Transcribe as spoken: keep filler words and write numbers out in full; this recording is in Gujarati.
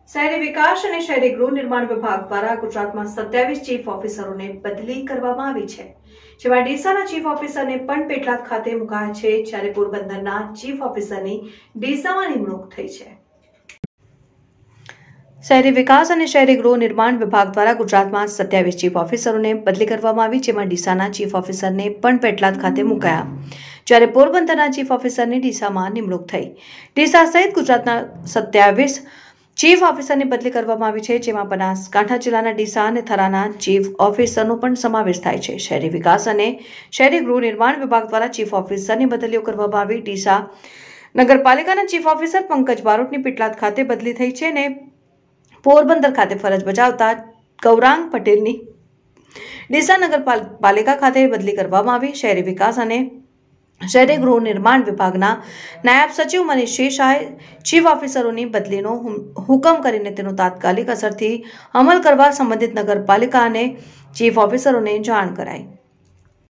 શહેરી વિકાસ અને શહેરી ગૃહ નિર્માણ વિભાગ દ્વારા ગુજરાતમાં સત્યાવીસ ચીફ ઓફિસરોને બદલી કરવામાં આવી છે, જેમાં ડીસાના ચીફ ઓફિસરને પણ પેટલાદ ખાતે મુકાયા છે, જ્યારે પોરબંદરના ચીફ ઓફિસરની ડીસામાં નિમણૂક થઈ છે। શહેરી વિકાસ અને શહેરી ગૃહ નિર્માણ વિભાગ દ્વારા ગુજરાતમાં સત્યાવીસ ચીફ ઓફિસરોને બદલી કરવામાં આવી, જેમાં ડીસાના ચીફ ઓફિસરને પણ પેટલાદ ખાતે મુકાયા, જ્યારે પોરબંદરના ચીફ ઓફિસરની ડીસામાં નિમણૂક થઈ। ડીસા સહિત ગુજરાતના સત્યાવીસ ચીફ ઓફિસરની બદલી કરવામાં આવી છે, જેમાં બનાસકાંઠા જિલ્લાના ડીસા અને થરાના ચીફ ઓફિસરનો પણ સમાવેશ થાય છે। શહેરી વિકાસ અને શહેરી ગૃહ નિર્માણ વિભાગ દ્વારા ચીફ ઓફિસરની બદલીઓ કરવામાં આવી। ડીસા નગરપાલિકાના ચીફ ઓફિસર પંકજ બારોટની પેટલાદ ખાતે બદલી થઈ છે અને પોરબંદર ખાતે ફરજ બજાવતા ગૌરાંગ પટેલની ડીસા નગરપાલિકા ખાતે બદલી કરવામાં આવી। શહેરી વિકાસ અને શહેરી ગૃહ નિર્માણ વિભાગના નાયબ સચિવ મનીષ શેષાએ ચીફ ઓફિસરોની બદલીનો હુકમ કરીને તેનો તાત્કાલિક અસરથી અમલ કરવા સંબંધિત નગરપાલિકા અને ચીફ ઓફિસરોને જાણ કરાઈ।